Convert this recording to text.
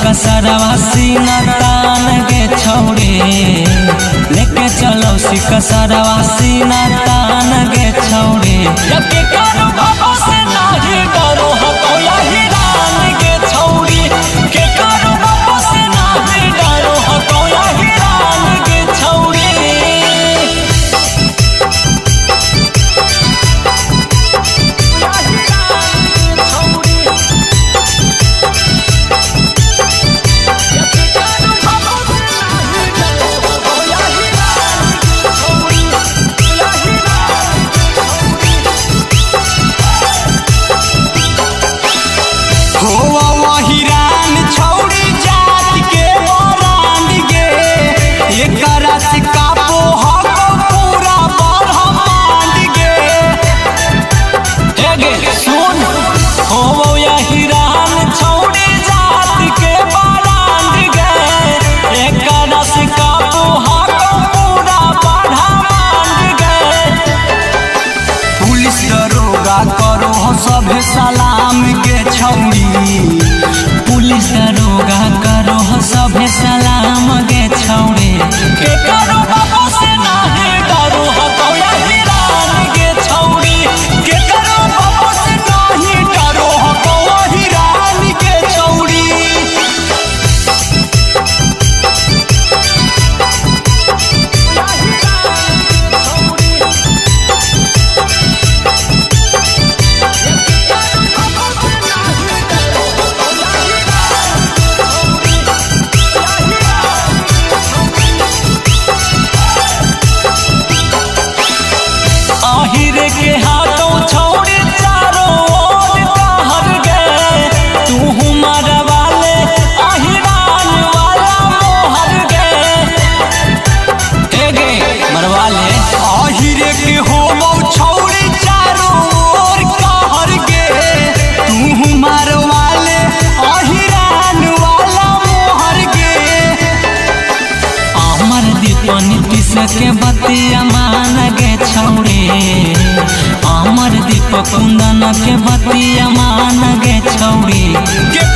सिकसरवा सीना तान गे छौड़े, लेके चलो सिकसरवा सीना तान गे छौड़े। जब के करो बाबा से नाही डरो हतो यही रान गे छौड़ी, के करो बाबा से नाही डरो हतो यही रान गे छौड़ी। करो सभे सलाम के छौड़ी, पुलिस दरोगा करो सभे सलाम गे छौड़े। के करो बाबा से नाही डरो हतो यही रान गे छौड़ी, के करो बाबा से नाही डरो हतो यही रान गे छौड़ी। के हाथों छोड़े चारों ओर कहर गए, तू हमारा वाले अहिरान वाला मोहर गए। गे मरवाले आहिरे के हो छोड़े चारों ओर कहर गए, तू हमारा वाले अहिरान वाला मोहर गए। अमर दीपन किस के बतिया मान गे छौड़े, अमर दीप कुंदन के बतिया मान गे छौड़ी।